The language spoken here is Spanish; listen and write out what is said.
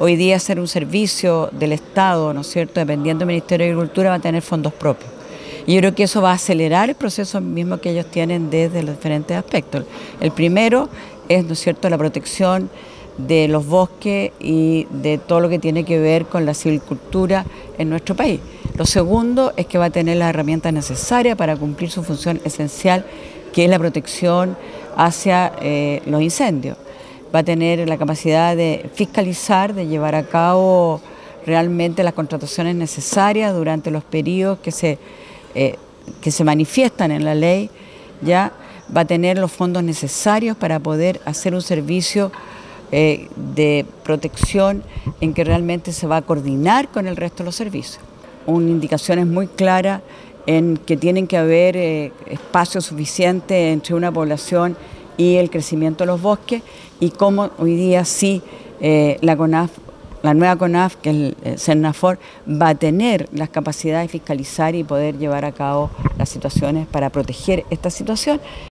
hoy día ser un servicio del Estado, ¿no es cierto?, dependiendo del Ministerio de Agricultura, va a tener fondos propios. Y yo creo que eso va a acelerar el proceso mismo que ellos tienen desde los diferentes aspectos. El primero es, ¿no es cierto?, la protección de los bosques y de todo lo que tiene que ver con la silvicultura en nuestro país. Lo segundo es que va a tener las herramientas necesarias para cumplir su función esencial, que es la protección hacia los incendios. Va a tener la capacidad de fiscalizar, de llevar a cabo realmente las contrataciones necesarias durante los periodos que se manifiestan en la ley. Ya va a tener los fondos necesarios para poder hacer un servicio de protección en que realmente se va a coordinar con el resto de los servicios. Una indicación es muy clara en que tienen que haber espacio suficiente entre una población y el crecimiento de los bosques, y cómo hoy día sí la nueva CONAF, que es el Cernafor, va a tener las capacidades de fiscalizar y poder llevar a cabo las situaciones para proteger esta situación.